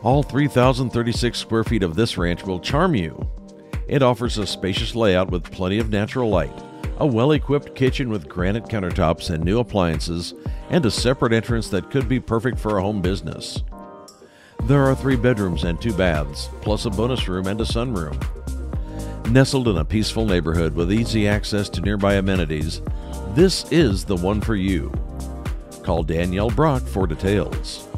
All 3,036 square feet of this ranch will charm you. It offers a spacious layout with plenty of natural light, a well-equipped kitchen with granite countertops and new appliances, and a separate entrance that could be perfect for a home business. There are 3 bedrooms and 2 baths, plus a bonus room and a sunroom. Nestled in a peaceful neighborhood with easy access to nearby amenities, this is the one for you. Call Danielle Brock for details.